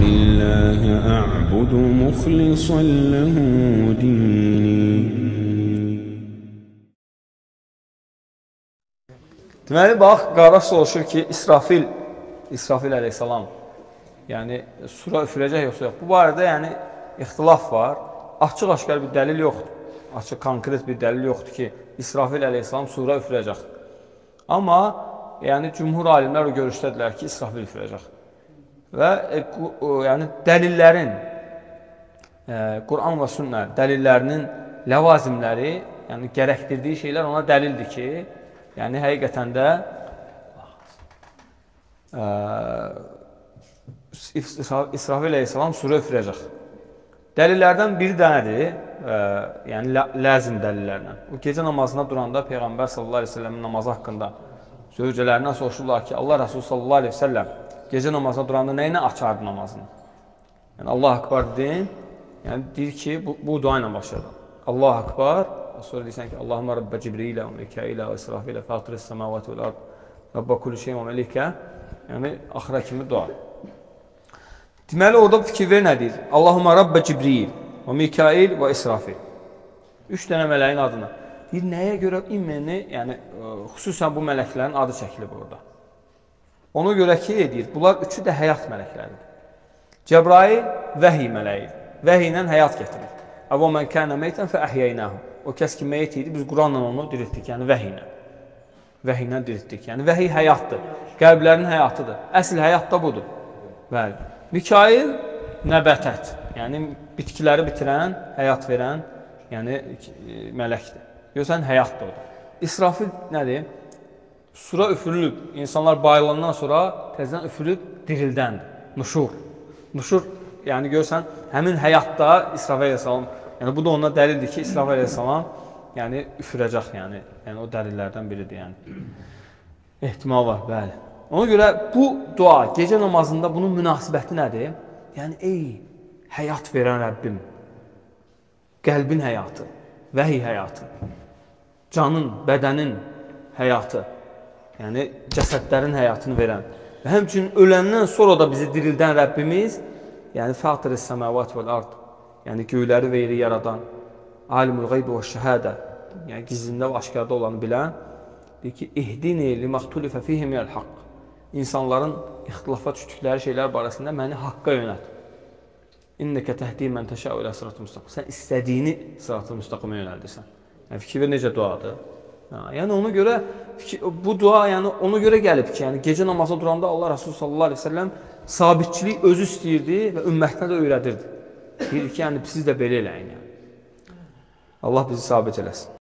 الله أعبد مخلصا له ديني. Deməli, bax, qardaş soruşur ki, İsrafil əleyhissalam, yəni sura üfürəcək yoxsa yox. Bu barədə yəni ixtilaf var. Açıq-aşkar bir dəlil yoxdur. Açıq, konkret bir dəlil yoxdur ki, İsrafil əleyhissalam sura üfürəcək. Amma yəni cümhur alimlər o görüşdədirlər ki, İsrafil üfürəcək. Və yəni dəlillərin, Quran və sünnə dəlillərinin ləvazimləri, yəni gərəkdirdiyi şeylər ona dəlildir ki, yəni həqiqətən də İsrafil əleyhissalam sura üfürəcək. Dəlillərdən biri dənədir, yəni ləzim dəlillərlə. O gecə namazına duranda Peyğəmbər sallallahu aleyhi ve sellemin namazı haqqında zövcələrindən soruşurlar ki, Allah Resulü sallallahu aleyhi ve sellem gecə namazına duranda nə ilə açardı namazını? Yəni Allah akbar deyin, yəni deyir ki, bu dua ilə başladı. Allah akbar, sonra deyirsən ki, Allahümə Rabbə Cibrilə və Mikailə və İsrafilə fətiris səmavət və l-ard Rabbə kulli şeyin və məlikə, yəni axıra kimi dua. Deməli, orada fikir ver nə deyir? Allahümə Rabbə Cibril və Mikail və İsrafil. 3 dənə mələyin adına. Deyir, nəyə görə immeni, yəni xüsusən bu mələklərin adı çəkilib orada. Ona görə ki, deyir, bunlar üçü də həyat mələkləridir. Cəbrail vəhiy mələyidir. Vəhiy ilə həyat getirir. Əvvə mən kənə meytən fə əhyəynəhu. O kəs ki, meyit idi, biz Quranla onu diriltdik, yəni vəhiy ilə. Vəhiy ilə diriltdik. Yəni vəhiy həyatdır. Qəlblərin həyatıdır. Əsl həyat da budur. Bəli. Mikail nəbətət, yəni bitkiləri bitirən, həyat verən, yəni mələkdir. Görsən, həyatdır o. İsrafil nədir? Sura üfürülüb, insanlar bayılandan sonra təzədən üfürüb dirildəndir. Nuşur. Nuşur, yəni görsən, həmin həyatda İsrafil əleyhissalam, yəni bu da ona dəlildir ki, İsrafil əleyhissalam yəni üfürəcək, yəni o dəlillərdən biridir, yəni. Ehtimal var, bəli. Ona görə bu dua, gecə namazında bunun münasibəti nədir? Yəni, ey həyat verən Rəbbim, qəlbin həyatı, vəhiy həyatı, canın, bədənin həyatı, yəni cəsədlərin həyatını verən və həmçinin öləndən sonra da bizi dirildən Rəbbimiz, yəni fətiris səməvat və l-ard, yəni göyləri və yeri yaradan, alimul qeybi və şəhadə, yəni gizlində və aşkarda olanı bilən, deyir ki, ihdini limaxtulifə fihi minəl haqq. İnsanların ixtilafa düşdükləri şeylər barəsində məni haqqa yönət. İnnəkə təhdi mən təşəu ilə sırat-ı müstəqim. Sən istədiyini sırat-ı müstəqimə yönəldirsən. Yəni, fikir ver necə duadır. Yəni, ona görə, bu dua yəni, ona görə gəlib ki, yəni, gecə namazda duranda Allah Resulü sallallahu aleyhi ve sellem sabitçiliyi özü istəyirdi və ümmətinə də öyrədirdi. Deyir ki, yəni, siz də belə eləyin. Yəni. Allah bizi sabit eləsin.